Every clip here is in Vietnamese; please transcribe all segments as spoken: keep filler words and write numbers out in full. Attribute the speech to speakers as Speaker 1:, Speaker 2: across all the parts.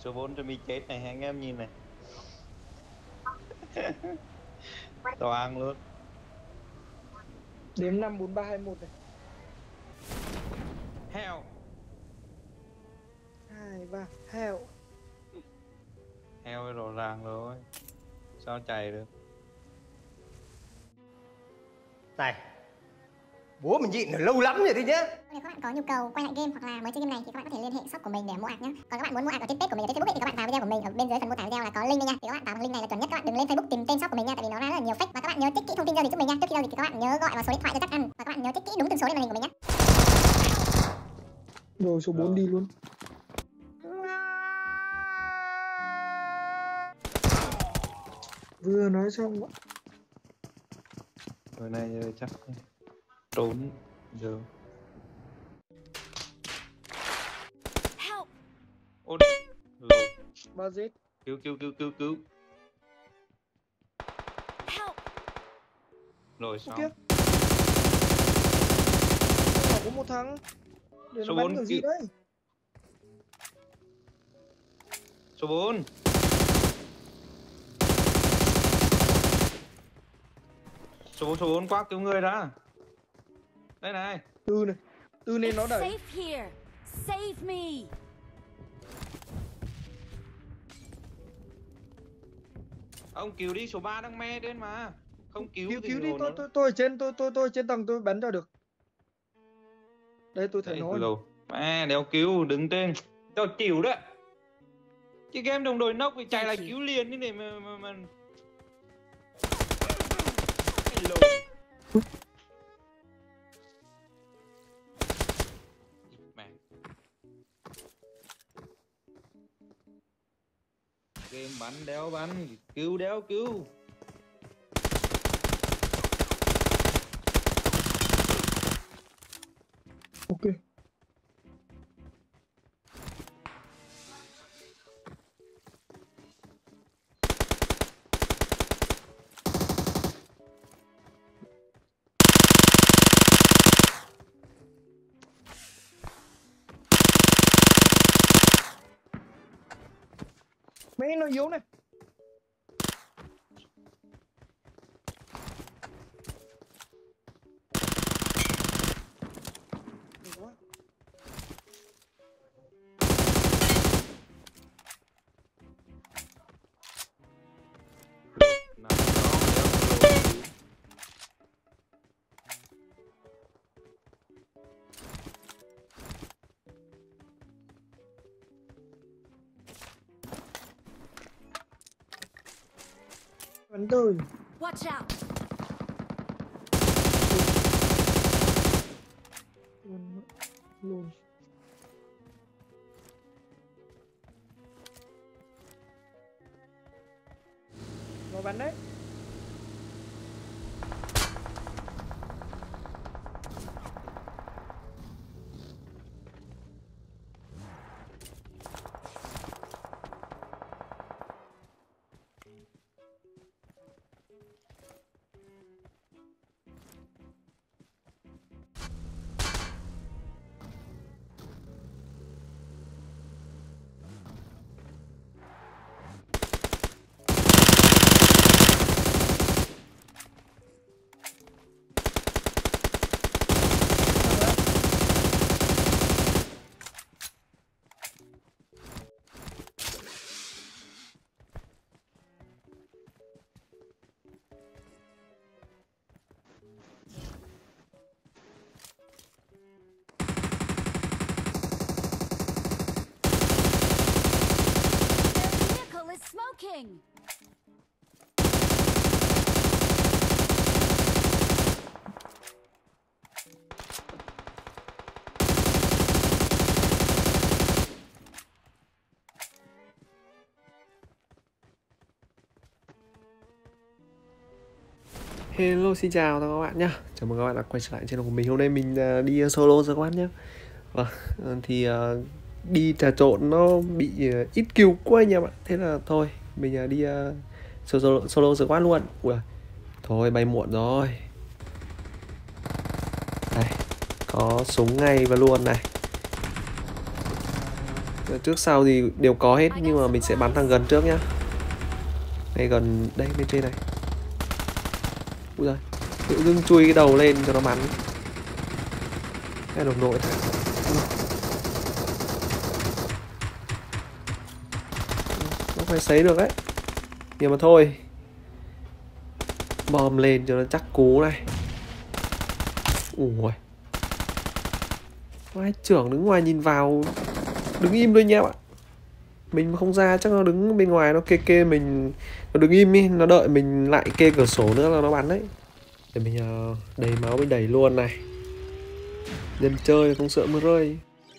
Speaker 1: Số bốn cho mi chết này anh em nhìn này. Toàn luôn.
Speaker 2: Đếm năm bốn ba hai một này.
Speaker 1: Heo.
Speaker 2: Hai ba heo.
Speaker 1: Heo rõ ràng rồi. Sao chạy được?
Speaker 3: Này, bố mình nhịn lâu lắm rồi đấy nhá.
Speaker 4: Nếu các bạn có nhu cầu quay lại game hoặc là mới chơi game này thì các bạn có thể liên hệ shop của mình để mua ạc nhé. Còn các bạn muốn mua ạc ở trên page của mình ở trên Facebook thì các bạn vào video của mình ở bên dưới phần mô tả video là có link đây nha. Thì các bạn vào bằng link này là chuẩn nhất. Các bạn đừng lên Facebook tìm tên shop của mình nha, tại vì nó rất là nhiều fake. Và các bạn nhớ check kỹ thông tin giao dịch giúp mình nha. Trước khi giao dịch thì các bạn nhớ gọi vào số điện thoại cho chắc ăn và các bạn nhớ check kỹ đúng từng số trên màn hình của mình nhé.
Speaker 2: Rồi số bốn đi luôn. Vừa nói xong.
Speaker 1: Người này giờ chắc trốn giờ. Ôi lộn.
Speaker 2: Ba giết.
Speaker 1: Cứu cứu cứu cứu cứu. Rồi xong.
Speaker 2: Okay. Có một thằng. Để
Speaker 1: Số
Speaker 2: nó bắn
Speaker 1: bốn
Speaker 2: kiểu gì
Speaker 1: kì...
Speaker 2: đấy?
Speaker 1: Số bốn. Số bốn số bốn quá cứu người ra. Đây này.
Speaker 2: Tư này. Tư nên nó đẩy.
Speaker 5: Safe here. Save me.
Speaker 1: Ông cứu đi, số ba đang me đến mà. Không cứu
Speaker 2: Cứu
Speaker 1: thì
Speaker 2: cứu đi, tôi
Speaker 1: nó...
Speaker 2: tôi tôi ở trên tôi tôi tôi trên tầng tôi bắn ra được. Đây tôi thấy nó.
Speaker 1: Rồi. À, đéo cứu đứng trên. Tao chịu đấy. Chứ game đồng đội nóc thì chạy lại cứu liền như này mà mà, mà... Hello. Game bắn đéo bắn, cứu đéo cứu.
Speaker 2: Ok. Mấy nó yếu này. Bắn đời.
Speaker 5: Watch out.
Speaker 2: Luôn luôn. Nó bắn đấy.
Speaker 5: Smoking.
Speaker 6: Hello, xin chào tất cả các bạn nhé. Chào mừng các bạn đã quay trở lại channel của mình. Hôm nay mình uh, đi solo rồi các bạn nhé. Vâng, thì uh, đi trà trộn nó bị uh, ít kill quá nha bạn. Thế là thôi, mình uh, đi uh, solo, solo rồi quá luôn. Ui, thôi bay muộn rồi. Đây, có súng ngay và luôn này. Trước sau thì đều có hết, nhưng mà mình sẽ bắn thằng gần trước nhá. Đây gần, đây bên trên này. Úi giời, tự dưng chui cái đầu lên cho nó bắn. Cái đồng đội này. Nó phải sấy được đấy. Nhưng mà thôi, bom lên cho nó chắc cú này. Ui, vai trưởng đứng ngoài nhìn vào. Đứng im thôi nha bạn. Mình mà không ra chắc nó đứng bên ngoài nó kê kê mình. Nó đứng im đi, nó đợi mình lại kê cửa sổ nữa là nó bắn đấy. Để mình uh, đầy máu mình đẩy luôn này. Dân chơi không sợ mưa rơi.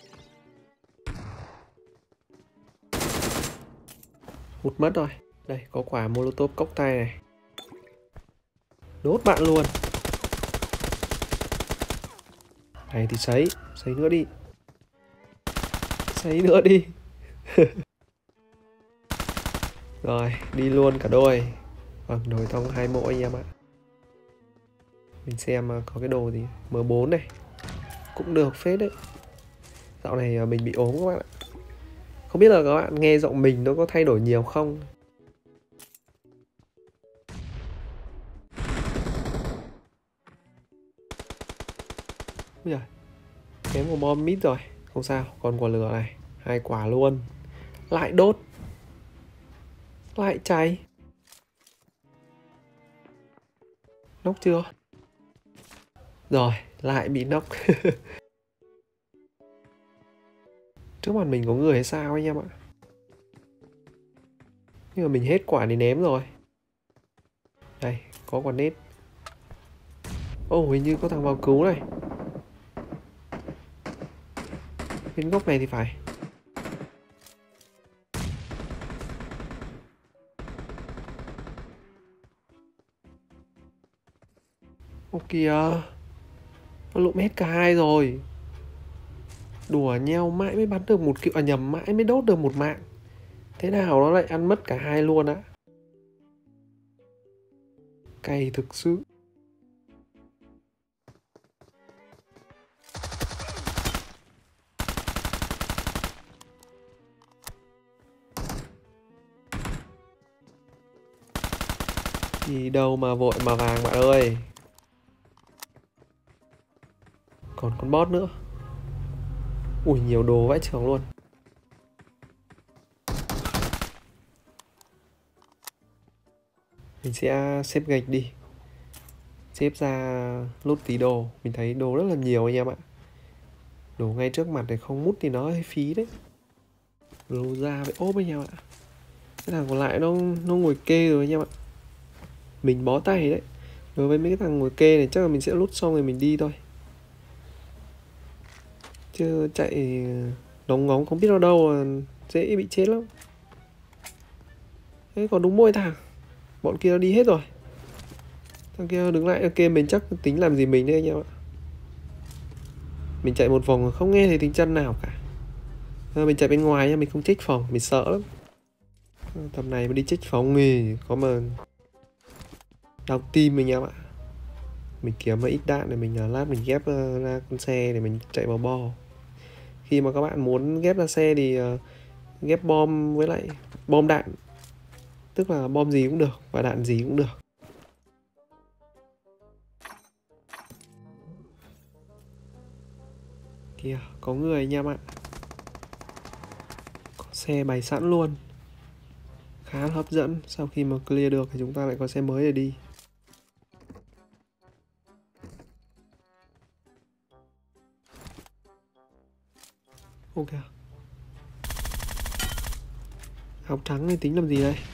Speaker 6: Hụt mất rồi. Đây có quả molotov cốc tay này. Đốt bạn luôn. Này thì sấy. Sấy nữa đi. Sấy nữa đi. Rồi đi luôn cả đôi. Vâng, đổi thông hai mỗi anh em ạ. Mình xem có cái đồ gì. M bốn này. Cũng được phết đấy. Dạo này mình bị ốm các bạn ạ. Không biết là các bạn nghe giọng mình nó có thay đổi nhiều không. Ui giời, kém một bom mít rồi. Không sao, còn quả lửa này. Hai quả luôn. Lại đốt. Lại cháy. Nóc chưa? Rồi, lại bị nóc. Trước mặt mình có người hay sao anh em ạ? Nhưng mà mình hết quả thì ném rồi. Đây, có quả nết. Ồ, oh, hình như có thằng vào cứu này. Bên góc này thì phải. Ô kìa, nó lụm hết cả hai rồi. Đùa nhau mãi mới bắn được một kiểu, à nhầm, mãi mới đốt được một mạng. Thế nào nó lại ăn mất cả hai luôn á. Cay thực sự. Gì đâu mà vội mà vàng bạn ơi. Còn con bot nữa. Ui nhiều đồ vãi chưởng luôn. Mình sẽ xếp gạch đi. Xếp ra lút tí đồ. Mình thấy đồ rất là nhiều anh em ạ. Đồ ngay trước mặt này không mút thì nó hơi phí đấy. Đồ ra với ốp anh em ạ. Cái thằng còn lại nó, nó ngồi kê rồi anh em ạ. Mình bó tay đấy. Đối với mấy cái thằng ngồi kê này chắc là mình sẽ lút xong rồi mình đi thôi. Chứ chạy đóng ngóng không biết ở đâu là dễ bị chết lắm. Thế còn đúng mỗi thằng. Bọn kia nó đi hết rồi. Thằng kia đứng lại ok mình chắc tính làm gì mình đấy anh em ạ. Mình chạy một vòng không nghe thấy tiếng chân nào cả. Mình chạy bên ngoài nha, mình không check phòng, mình sợ lắm. Tầm này mà đi check phòng thì có mà đau tim mình em ạ. Mình kiếm một ít đạn để mình lát mình ghép ra con xe để mình chạy vào bo. Khi mà các bạn muốn ghép ra xe thì ghép bom với lại bom đạn. Tức là bom gì cũng được và đạn gì cũng được. Kìa, có người anh em ạ. Có xe bày sẵn luôn. Khá hấp dẫn. Sau khi mà clear được thì chúng ta lại có xe mới để đi. Ok. Áo trắng này tính làm gì đây?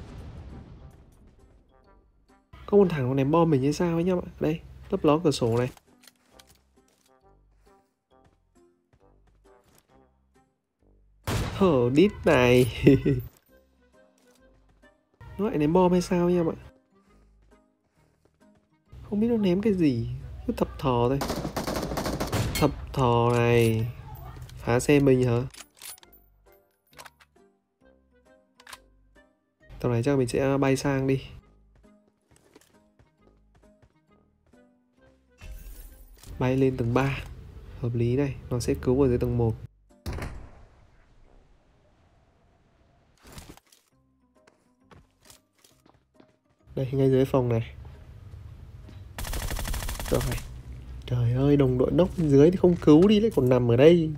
Speaker 6: Có một thằng nó ném bom mình hay sao ấy nhá bạn. Đây, lấp ló cửa sổ này. Hở đít này. Nó lại ném bom hay sao nha bạn. Không biết nó ném cái gì. Cứ thập thò thôi. Thập thò này. Phá xe mình hả? Tầm này chắc mình sẽ bay sang đi. Bay lên tầng ba. Hợp lý này. Nó sẽ cứu ở dưới tầng một. Đây, ngay dưới phòng này. Rồi. Trời ơi, đồng đội nóc dưới thì không cứu đi, lại còn nằm ở đây.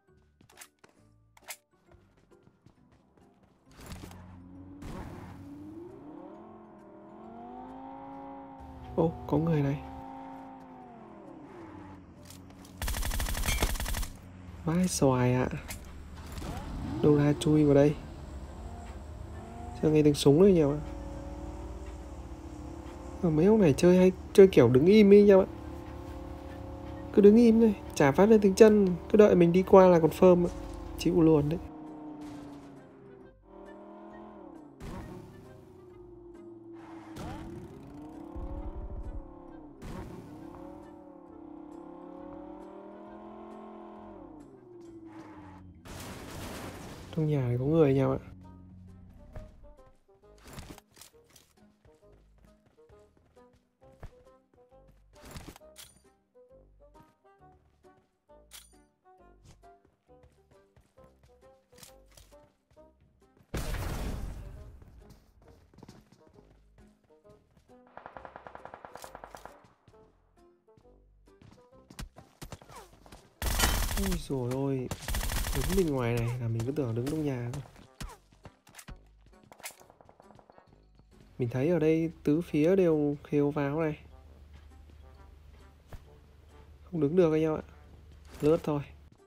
Speaker 6: Ô, có người này. Vãi xoài ạ. Đâu ra chui vào đây. Sao nghe tiếng súng đấy nhỉ ạ. Ở mấy ông này chơi hay chơi kiểu đứng im ấy nhau ạ. Cứ đứng im thôi, chả phát lên tiếng chân. Cứ đợi mình đi qua là confirm ạ. Chịu luôn đấy. Trong nhà này có người nhau ạ. Ôi dồi ôi, đứng bên ngoài này là mình cứ tưởng đứng trong nhà thôi. Mình thấy ở đây tứ phía đều khều vào này. Không đứng được anh em ạ. Lướt thôi.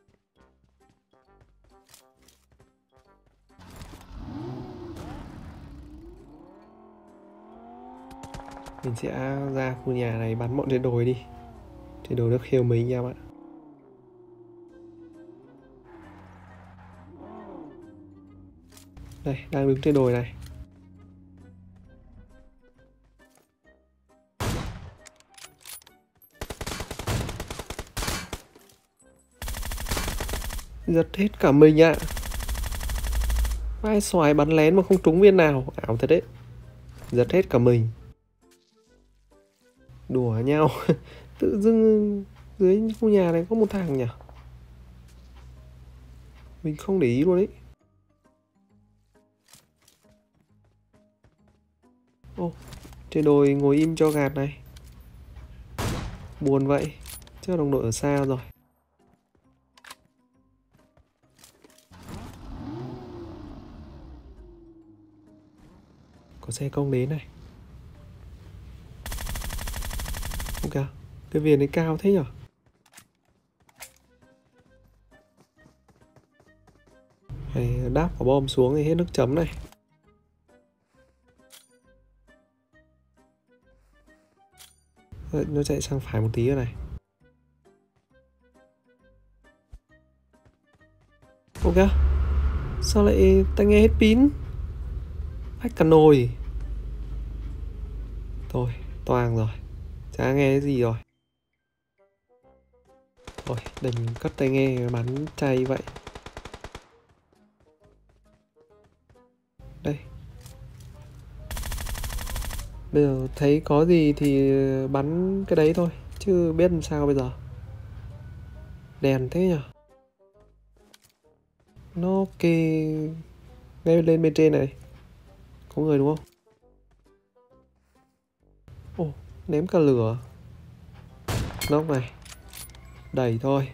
Speaker 6: Mình sẽ ra khu nhà này bắn bọn trên đồi đi. Trên đồi nó khều mình anh em ạ. Đây, đang đứng trên đồi này. Giật hết cả mình ạ. Vai xoài bắn lén mà không trúng viên nào. Ảo thật đấy. Giật hết cả mình. Đùa nhau. Tự dưng dưới khu nhà này có một thằng nhỉ. Mình không để ý luôn đấy. Ô, trên đồi ngồi im cho gạt này. Buồn vậy. Chứ đồng đội ở xa rồi. Có xe công đến này. Ok, cái viền này cao thế nhở. Này, đáp quả bom xuống thì hết nước chấm này. Nó chạy sang phải một tí rồi này. Ok. Sao lại tai nghe hết pin? Vách cả nồi. Thôi, toang rồi. Chả nghe cái gì rồi. Thôi, đừng cất tai nghe bắn chay vậy. Đây. Bây giờ thấy có gì thì bắn cái đấy thôi. Chứ biết làm sao bây giờ. Đèn thế nhỉ. Nó ok. Ngay lên bên trên này. Có người đúng không? Ồ, ném cả lửa. Nóc này. Đẩy thôi.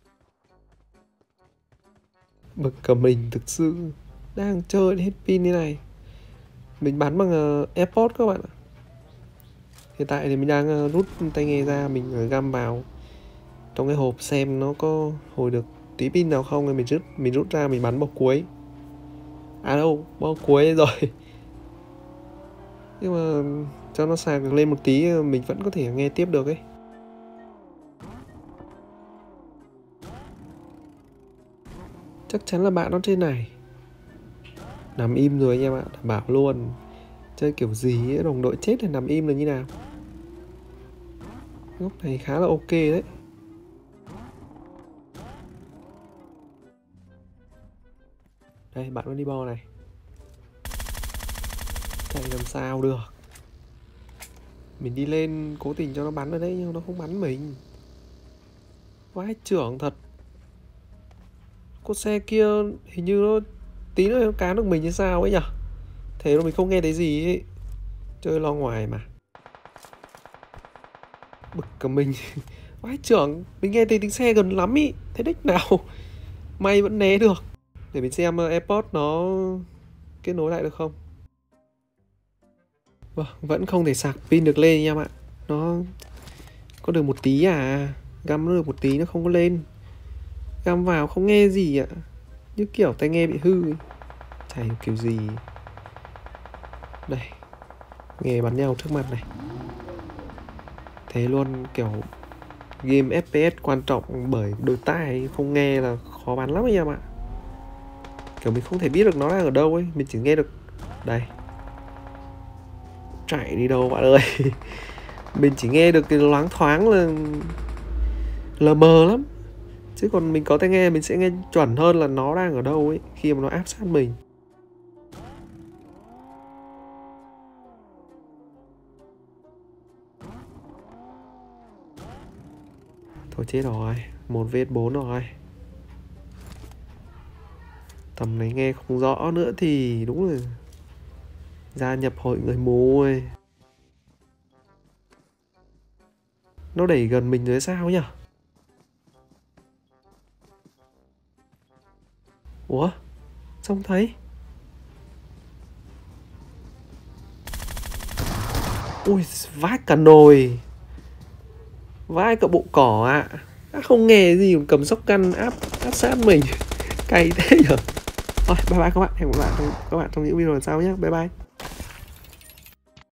Speaker 6: Bực cả mình thực sự. Đang chơi hết pin như này. Mình bắn bằng uh, AirPods các bạn ạ. Hiện tại thì mình đang uh, rút tai nghe ra. Mình uh, găm vào trong cái hộp xem nó có hồi được tí pin nào không. Thì mình rút, mình rút ra mình bắn bọc cuối. À đâu, bọc cuối rồi. Nhưng mà cho nó sạc được lên một tí mình vẫn có thể nghe tiếp được ấy. Chắc chắn là bạn nó trên này. Nằm im rồi anh em ạ, đảm bảo luôn. Chơi kiểu gì ấy, đồng đội chết thì nằm im là như nào. Góc này khá là ok đấy. Đây, bạn nó đi bo này. Chạy làm sao được. Mình đi lên cố tình cho nó bắn ở đấy nhưng nó không bắn mình. Vãi trưởng thật. Con xe kia hình như nó tí nữa nó cán được mình như sao ấy nhở. Thế mà mình không nghe thấy gì ấy. Chơi lo ngoài mà. Bực cả mình. Vãi trưởng, mình nghe thấy tiếng xe gần lắm ý. Thế đích nào. May vẫn né được. Để mình xem AirPods nó kết nối lại được không. Vâng, vẫn không thể sạc pin được lên nha em ạ. Nó có được một tí à. Găm nó được một tí nó không có lên. Găm vào không nghe gì ạ. Như kiểu tai nghe bị hư ấy. Chả hiểu kiểu gì. Đây, nghe bắn nhau trước mặt này. Thế luôn, kiểu game ép pê ét quan trọng bởi đôi tai không nghe là khó bắn lắm anh em ạ. Kiểu mình không thể biết được nó đang ở đâu ấy. Mình chỉ nghe được. Đây, chạy đi đâu bạn ơi. Mình chỉ nghe được cái loáng thoáng là lờ mờ lắm. Chứ còn mình có tai nghe mình sẽ nghe chuẩn hơn là nó đang ở đâu ấy khi mà nó áp sát mình. Thôi chết rồi, một vết bốn rồi. Tầm này nghe không rõ nữa thì đúng là gia nhập hội người mù ơi. Nó đẩy gần mình rồi sao nhỉ? Ủa? Xong thấy. Ui, vãi cả nồi. Vãi cả bộ cỏ ạ. À. Không nghe gì mà cầm shotgun áp áp sát mình. Cay thế nhở. Thôi, bye bye các bạn. Hẹn gặp lại các bạn trong những video lần sau nhé. Bye bye.